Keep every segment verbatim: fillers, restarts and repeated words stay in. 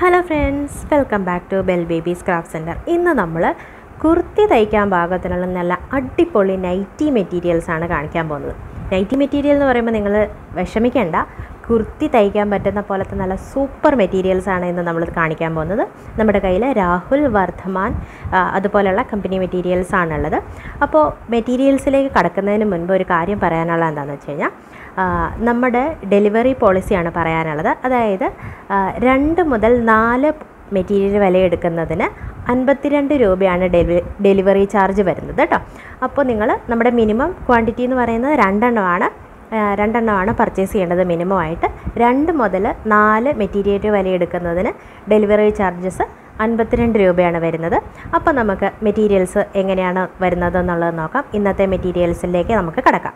Hello friends, welcome back to Bell Babies Craft Center. ഇന്ന് നമ്മൾ കുർത്തി തയ്ക്കാൻ പാകത്തിനുള്ള നല്ല അടിപൊളി നൈറ്റി മെറ്റീരിയൽസ് ആണ് കാണിക്കാൻ പോകുന്നത്. നൈറ്റി മെറ്റീരിയൽ എന്ന് പറയുമ്പോൾ നിങ്ങൾ വിഷമിക്കേണ്ട, കുർത്തി തയ്ക്കാൻ പറ്റുന്ന പോലത്തെ നല്ല സൂപ്പർ മെറ്റീരിയൽസ് ആണ് ഇന്ന് നമ്മൾ കാണിക്കാൻ പോകുന്നത്. നമ്മുടെ കയ്യിൽ രാഹുൽ, വർദ്ധമാൻ അതുപോലെയുള്ള കമ്പനി മെറ്റീരിയൽസ് ആണുള്ളത്. അപ്പോൾ മെറ്റീരിയൽസിലേക്ക് കടക്കുന്നതിന് മുൻപ് ഒരു കാര്യം പറയാനുള്ള എന്താണെന്ന് വെച്ച് കഴിഞ്ഞാൽ, നമ്മുടെ ഡെലിവറി പോളിസിയാണ് പറയാനുള്ളത്. അതായത് രണ്ട് മുതൽ നാല് മെറ്റീരിയൽ വില എടുക്കുന്നതിന് അൻപത്തിരണ്ട് രൂപയാണ് ഡെലിവറി ഡെലിവറി ചാർജ് വരുന്നത് കേട്ടോ. അപ്പോൾ നിങ്ങൾ നമ്മുടെ മിനിമം ക്വാണ്ടിറ്റി എന്ന് പറയുന്നത് രണ്ടെണ്ണമാണ് രണ്ടെണ്ണമാണ് പർച്ചേസ് ചെയ്യേണ്ടത് മിനിമം ആയിട്ട്. രണ്ട് മുതൽ നാല് മെറ്റീരിയൽ വില എടുക്കുന്നതിന് ഡെലിവറി ചാർജസ് അൻപത്തിരണ്ട് രൂപയാണ് വരുന്നത്. അപ്പോൾ നമുക്ക് മെറ്റീരിയൽസ് എങ്ങനെയാണ് വരുന്നത് എന്നുള്ളത് നോക്കാം. ഇന്നത്തെ മെറ്റീരിയൽസിലേക്ക് നമുക്ക് കടക്കാം.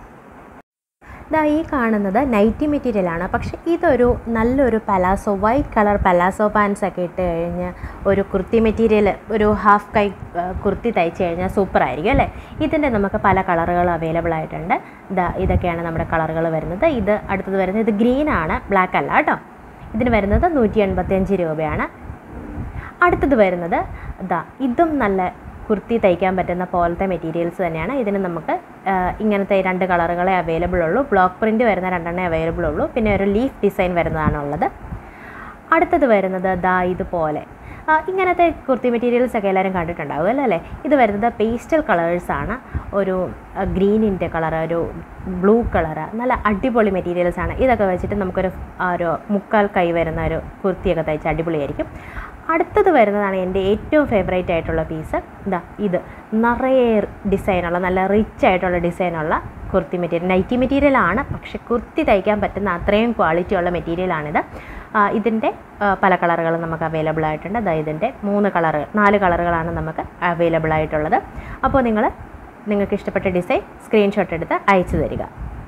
ഇതാ ഈ കാണുന്നത് നൈറ്റി മെറ്റീരിയലാണ്. പക്ഷേ ഇതൊരു നല്ലൊരു palazzo, white colour palazzo pants ഒക്കെ ഇട്ട് കഴിഞ്ഞ് ഒരു കുർത്തി മെറ്റീരിയൽ, ഒരു ഹാഫ് കൈ കുർത്തി തയ്ച്ച് കഴിഞ്ഞാൽ സൂപ്പറായിരിക്കും അല്ലേ. ഇതിൻ്റെ നമുക്ക് പല കളറുകൾ അവൈലബിൾ ആയിട്ടുണ്ട്. ഇതാ ഇതൊക്കെയാണ് നമ്മുടെ കളറുകൾ വരുന്നത്. ഇത് അടുത്തത് വരുന്നത് ഇത് ഗ്രീനാണ്, ബ്ലാക്ക് അല്ല കേട്ടോ. ഇതിന് വരുന്നത് നൂറ്റി എൺപത്തിയഞ്ച് രൂപയാണ്. അടുത്തത് വരുന്നത് ഇതാ ഇതും നല്ല കുർത്തി തയ്ക്കാൻ പറ്റുന്ന പോലത്തെ മെറ്റീരിയൽസ് തന്നെയാണ്. ഇതിന് നമുക്ക് ഇങ്ങനത്തെ രണ്ട് കളറുകളെ അവൈലബിൾ ഉള്ളൂ. ബ്ലോക്ക് പ്രിൻറ്റ് വരുന്ന രണ്ടെണ്ണേ അവൈലബിൾ ഉള്ളൂ. പിന്നെ ഒരു ലീഫ് ഡിസൈൻ വരുന്നതാണുള്ളത്. അടുത്തത് വരുന്നത് ദാ ഇതുപോലെ ഇങ്ങനത്തെ കുർത്തി മെറ്റീരിയൽസ് ഒക്കെ എല്ലാവരും കണ്ടിട്ടുണ്ടാവും അല്ലേ. ഇത് വരുന്നത് പേസ്റ്റൽ കളേഴ്സാണ്. ഒരു ഗ്രീനിൻ്റെ കളർ, ഒരു ബ്ലൂ കളറ്, നല്ല അടിപൊളി മെറ്റീരിയൽസാണ്. ഇതൊക്കെ വെച്ചിട്ട് നമുക്കൊരു ഒരു മുക്കാൽ കൈ വരുന്ന ഒരു കുർത്തിയൊക്കെ തയ്ച്ച് അടിപൊളിയായിരിക്കും. അടുത്തത് വരുന്നതാണ് എൻ്റെ ഏറ്റവും ഫേവറേറ്റ് ആയിട്ടുള്ള പീസ്. ഇതാ ഇത് നിറയെ ഡിസൈനുള്ള, നല്ല റിച്ച് ആയിട്ടുള്ള ഡിസൈനുള്ള കുർത്തി മെറ്റീരിയൽ, നൈറ്റി മെറ്റീരിയലാണ്. പക്ഷേ കുർത്തി തയ്ക്കാൻ പറ്റുന്ന അത്രയും ക്വാളിറ്റിയുള്ള മെറ്റീരിയലാണിത്. ഇതിൻ്റെ പല കളറുകളും നമുക്ക് അവൈലബിൾ ആയിട്ടുണ്ട്. അതായത് ഇതിൻ്റെ മൂന്ന് കളറ് നാല് കളറുകളാണ് നമുക്ക് അവൈലബിൾ ആയിട്ടുള്ളത്. അപ്പോൾ നിങ്ങൾ നിങ്ങൾക്ക് ഇഷ്ടപ്പെട്ട ഡിസൈൻ സ്ക്രീൻഷോട്ട് എടുത്ത് അയച്ചു തരിക.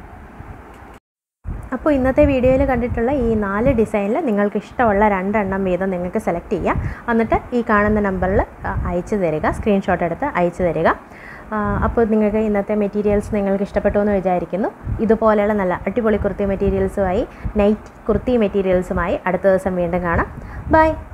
അപ്പോൾ ഇന്നത്തെ വീഡിയോയിൽ കണ്ടിട്ടുള്ള ഈ നാല് ഡിസൈനിൽ നിങ്ങൾക്ക് ഇഷ്ടമുള്ള രണ്ടെണ്ണം വീതം നിങ്ങൾക്ക് സെലക്ട് ചെയ്യാം. എന്നിട്ട് ഈ കാണുന്ന നമ്പറിൽ അയച്ചു തരിക, സ്ക്രീൻഷോട്ട് എടുത്ത് അയച്ചു തരിക. അപ്പോൾ നിങ്ങൾക്ക് ഇന്നത്തെ മെറ്റീരിയൽസ് നിങ്ങൾക്ക് ഇഷ്ടപ്പെട്ടു എന്ന് വിചാരിക്കുന്നു. ഇതുപോലെയുള്ള നല്ല അടിപൊളി കുർത്തി മെറ്റീരിയൽസുമായി, നൈറ്റ് കുർത്തി മെറ്റീരിയൽസുമായി അടുത്ത ദിവസം വീണ്ടും കാണാം. ബൈ.